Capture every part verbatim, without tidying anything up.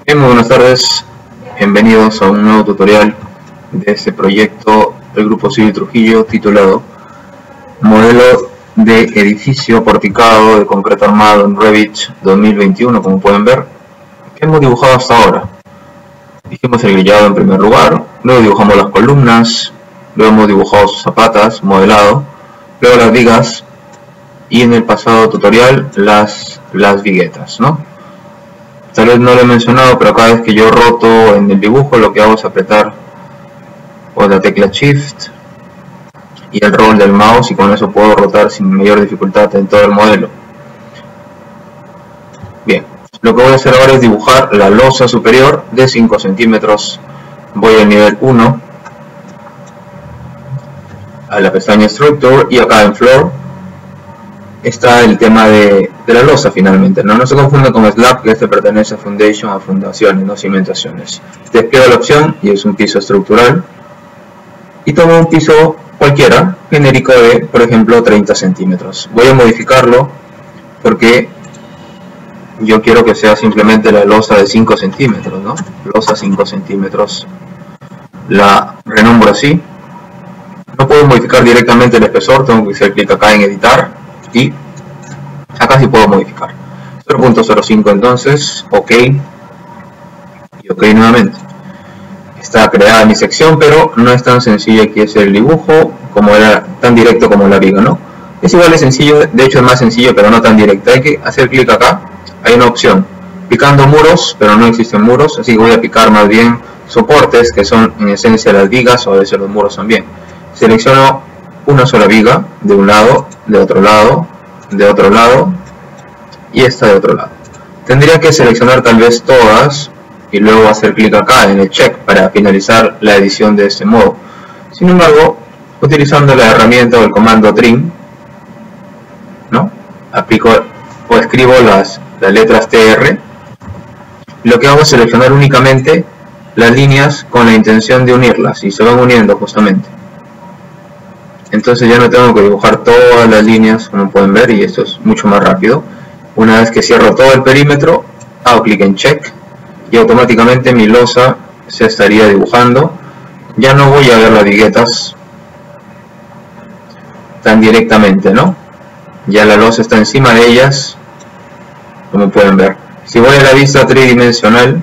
Bien, muy buenas tardes, bienvenidos a un nuevo tutorial de este proyecto del Grupo Civil Trujillo titulado Modelo de edificio porticado de concreto armado en Revit dos mil veintiuno. Como pueden ver, ¿qué hemos dibujado hasta ahora? Dijimos el grillado en primer lugar, luego dibujamos las columnas, luego hemos dibujado sus zapatas, modelado, luego las vigas y en el pasado tutorial las, las viguetas, ¿no? Tal vez no lo he mencionado, pero cada vez que yo roto en el dibujo, lo que hago es apretar o la tecla Shift y el rol del mouse, y con eso puedo rotar sin mayor dificultad en todo el modelo. Bien, lo que voy a hacer ahora es dibujar la losa superior de cinco centímetros. Voy al nivel uno, a la pestaña Structure, y acá en Floor está el tema de, de la losa finalmente, ¿no? No se confunda con Slab, que este pertenece a Foundation, a fundaciones, no cimentaciones. Despliego la opción y es un piso estructural. Y tomo un piso cualquiera, genérico de, por ejemplo, treinta centímetros. Voy a modificarlo porque yo quiero que sea simplemente la losa de cinco centímetros, ¿no? Losa cinco centímetros. La renombro así. No puedo modificar directamente el espesor, tengo que hacer clic acá en editar. Y acá sí puedo modificar cero punto cero cinco, entonces ok y ok nuevamente. Está creada mi sección, pero no es tan sencillo aquí hacer el dibujo como era, tan directo como la viga, ¿no? Es igual de sencillo, de hecho es más sencillo, pero no tan directo. Hay que hacer clic acá, hay una opción picando muros, pero no existen muros, así que voy a picar más bien soportes, que son en esencia las vigas, o a veces los muros también. Selecciono una sola viga de un lado, de otro lado, de otro lado y esta de otro lado. Tendría que seleccionar tal vez todas y luego hacer clic acá en el check para finalizar la edición de este modo. Sin embargo, utilizando la herramienta o el comando trim, ¿no? Aplico o escribo las, las letras T R. Lo que hago es seleccionar únicamente las líneas con la intención de unirlas, y se van uniendo justamente. Entonces ya no tengo que dibujar todas las líneas, como pueden ver, y esto es mucho más rápido. Una vez que cierro todo el perímetro, hago clic en check y automáticamente mi losa se estaría dibujando. Ya no voy a ver las viguetas tan directamente, ¿no? Ya la losa está encima de ellas, como pueden ver. Si voy a la vista tridimensional,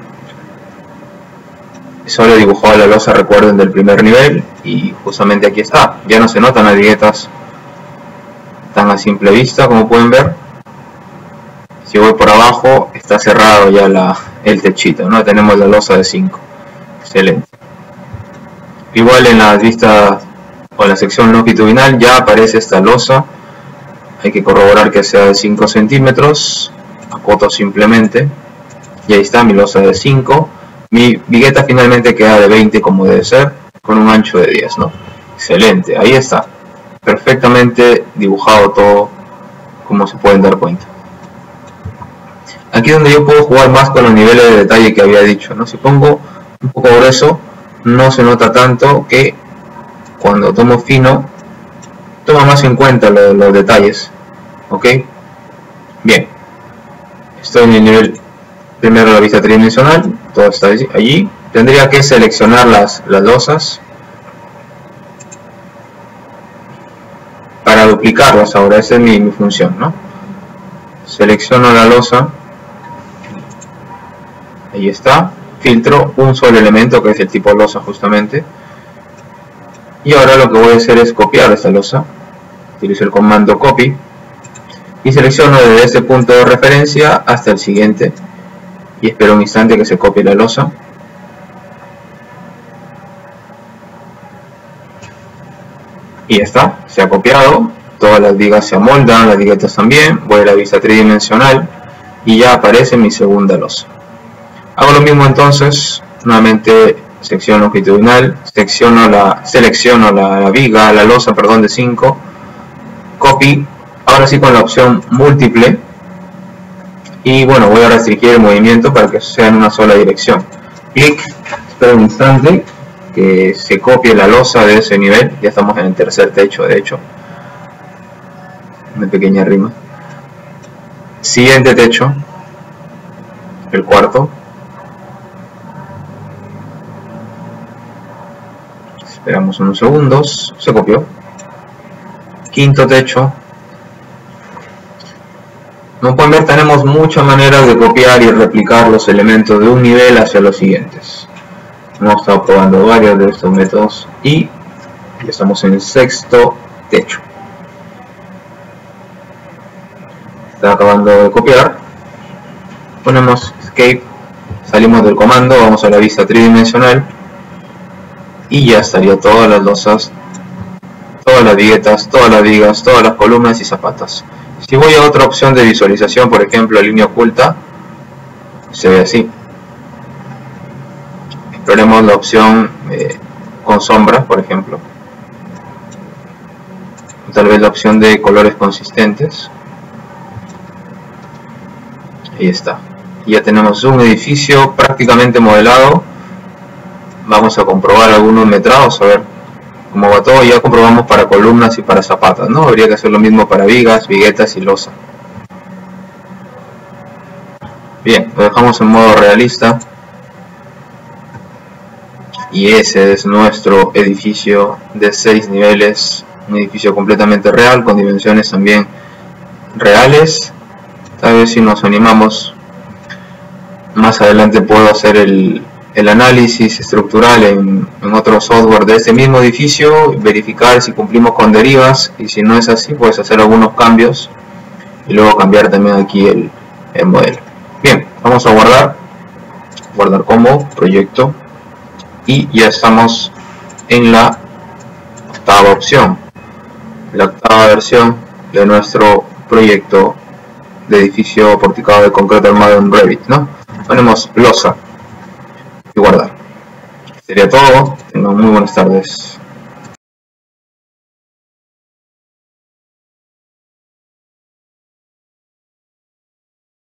solo he dibujado la losa, recuerden, del primer nivel, y justamente aquí está. Ah, ya no se notan las viguetas tan a simple vista, como pueden ver. Si voy por abajo, está cerrado ya la, el techito, ¿no? Tenemos la losa de cinco. Excelente. Igual en las vistas o en la sección longitudinal ya aparece esta losa. Hay que corroborar que sea de cinco centímetros. Acoto simplemente. Y ahí está mi losa de cinco. Mi vigueta finalmente queda de veinte, como debe ser, con un ancho de diez, ¿no? Excelente, ahí está. Perfectamente dibujado todo, como se pueden dar cuenta. Aquí es donde yo puedo jugar más con los niveles de detalle que había dicho, ¿no? Si pongo un poco grueso, no se nota tanto, que cuando tomo fino, toma más en cuenta los, los detalles. ¿Ok? Bien. Estoy en el nivel primero, la vista tridimensional, todo está allí. Tendría que seleccionar las, las losas para duplicarlas. Ahora esa es mi, mi función, ¿no? Selecciono la losa, ahí está, filtro un solo elemento que es el tipo losa justamente, y ahora lo que voy a hacer es copiar esta losa. Utilizo el comando copy y selecciono desde este punto de referencia hasta el siguiente. Y espero un instante que se copie la losa. Y ya está, se ha copiado. Todas las vigas se amoldan, las viguetas también. Voy a la vista tridimensional y ya aparece mi segunda losa. Hago lo mismo entonces, nuevamente sección longitudinal, secciono la, selecciono la, la viga, la losa, perdón, de cinco. Copy, ahora sí con la opción múltiple. Y bueno, voy a restringir el movimiento para que sea en una sola dirección. Clic, espero un instante que se copie la losa de ese nivel. Ya estamos en el tercer techo, de hecho. Una pequeña rima. Siguiente techo, el cuarto. Esperamos unos segundos. Se copió. Quinto techo. Como pueden ver, tenemos muchas maneras de copiar y replicar los elementos de un nivel hacia los siguientes. Hemos estado probando varios de estos métodos y ya estamos en el sexto techo. Está acabando de copiar. Ponemos escape, salimos del comando, vamos a la vista tridimensional y ya estaría todas las losas, todas las viguetas, todas las vigas, todas las columnas y zapatas. Si voy a otra opción de visualización, por ejemplo línea oculta, se ve así. Exploremos la opción eh, con sombras, por ejemplo. Tal vez la opción de colores consistentes. Ahí está. Ya tenemos un edificio prácticamente modelado. Vamos a comprobar algunos metrados, a ver cómo va todo. Ya comprobamos para columnas y para zapatas, ¿no? Habría que hacer lo mismo para vigas, viguetas y losa. Bien, lo dejamos en modo realista. Y ese es nuestro edificio de seis niveles. Un edificio completamente real, con dimensiones también reales. Tal vez si nos animamos, más adelante puedo hacer el, el análisis estructural en, en otro software de este mismo edificio, verificar si cumplimos con derivas, y si no es así, pues hacer algunos cambios y luego cambiar también aquí el, el modelo. Bien, vamos a guardar, guardar como proyecto, y ya estamos en la octava opción, la octava versión de nuestro proyecto de edificio porticado de concreto armado en Revit, ¿no? Ponemos losa y guardar. Sería todo. Tengan muy buenas tardes.